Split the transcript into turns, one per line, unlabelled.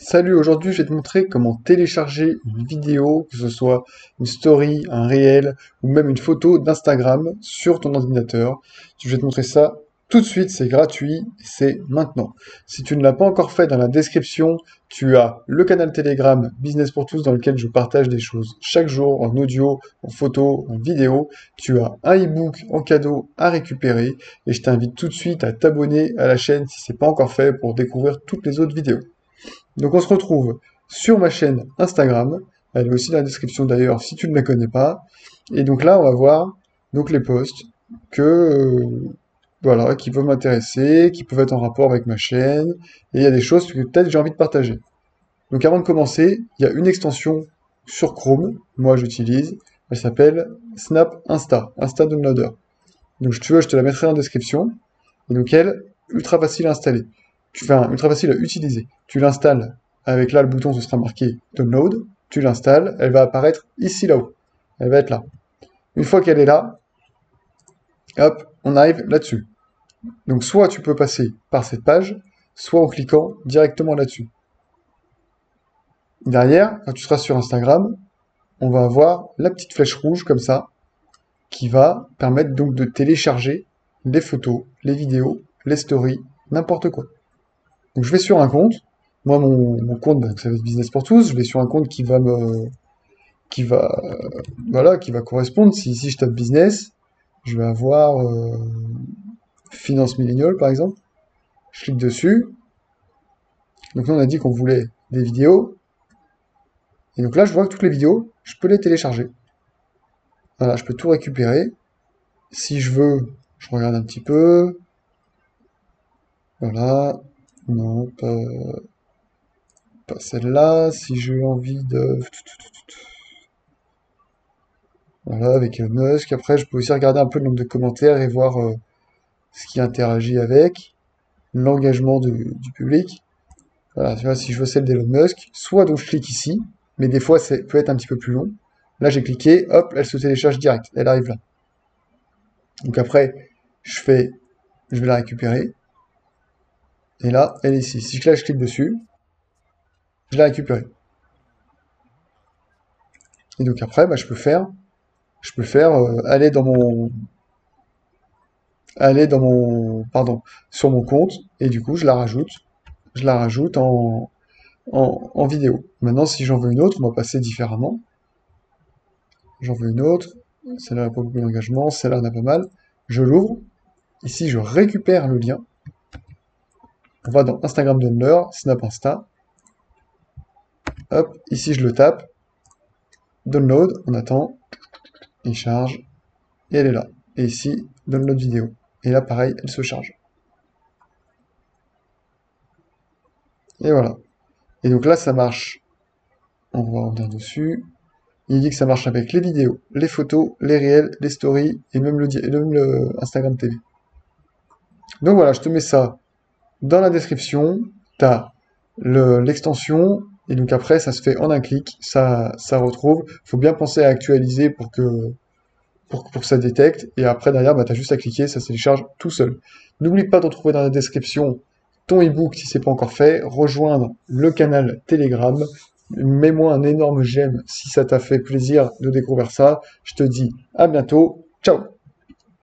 Salut, aujourd'hui je vais te montrer comment télécharger une vidéo, que ce soit une story, un réel ou même une photo d'Instagram sur ton ordinateur. Je vais te montrer ça tout de suite, c'est gratuit, et c'est maintenant. Si tu ne l'as pas encore fait, dans la description, tu as le canal Telegram Business pour tous dans lequel je partage des choses chaque jour en audio, en photo, en vidéo. Tu as un e-book en cadeau à récupérer et je t'invite tout de suite à t'abonner à la chaîne si ce n'est pas encore fait pour découvrir toutes les autres vidéos. Donc on se retrouve sur ma chaîne Instagram, elle est aussi dans la description d'ailleurs si tu ne la connais pas. Et donc là on va voir donc les posts que voilà, qui peuvent m'intéresser, qui peuvent être en rapport avec ma chaîne, et il y a des choses que peut-être j'ai envie de partager. Donc avant de commencer, il y a une extension sur Chrome, moi j'utilise, elle s'appelle Snap Insta, Insta Downloader. Donc si tu veux, je te la mettrai en description. Et donc elle, ultra facile à installer. Enfin, ultra facile à utiliser. Tu l'installes avec là le bouton, ce sera marqué Download. Tu l'installes, elle va apparaître ici là-haut. Elle va être là. Une fois qu'elle est là, hop, on arrive là-dessus. Donc soit tu peux passer par cette page, soit en cliquant directement là-dessus. Derrière, quand tu seras sur Instagram, on va avoir la petite flèche rouge comme ça, qui va permettre donc de télécharger les photos, les vidéos, les stories, n'importe quoi. Donc je vais sur un compte. Moi, mon compte, bah, ça va être Business pour tous. Je vais sur un compte qui va, voilà, qui va correspondre. Si ici je tape business, je vais avoir finance milléniale par exemple. Je clique dessus. Donc là, on a dit qu'on voulait des vidéos. Et donc là, je vois que toutes les vidéos, je peux les télécharger. Voilà, je peux tout récupérer. Si je veux, je regarde un petit peu. Voilà. Non, pas celle-là. Si j'ai envie de... Voilà, avec Elon Musk. Après, je peux aussi regarder un peu le nombre de commentaires et voir ce qui interagit avec, l'engagement du public. Voilà, tu vois, si je veux celle d'Elon Musk, soit donc je clique ici, mais des fois ça peut être un petit peu plus long. Là, j'ai cliqué, hop, elle se télécharge direct, elle arrive là. Donc après, je vais la récupérer, et là, elle est ici. Si là, je clique dessus, je l'ai récupérée. Et donc après, bah, je peux faire pardon, sur mon compte, et du coup, je la rajoute en vidéo. Maintenant, si j'en veux une autre, on va passer différemment. J'en veux une autre. Celle-là n'a pas beaucoup d'engagement, celle-là en a pas mal. Je l'ouvre. Ici, je récupère le lien. On va dans Instagram Downloader, Snap Insta. Hop, ici, je le tape. Download, on attend. Il charge. Et elle est là. Et ici, Download vidéo. Et là, pareil, elle se charge. Et voilà. Et donc là, ça marche. On va revenir dessus. Il dit que ça marche avec les vidéos, les photos, les réels, les stories et même le Instagram TV. Donc voilà, je te mets ça dans la description. Tu as l'extension et donc après ça se fait en un clic, ça retrouve. Il faut bien penser à actualiser pour que ça détecte et après derrière bah, tu as juste à cliquer, ça se télécharge tout seul. N'oublie pas de retrouver dans la description ton ebook si c'est pas encore fait, rejoindre le canal Telegram. Mets-moi un énorme j'aime si ça t'a fait plaisir de découvrir ça. Je te dis à bientôt. Ciao!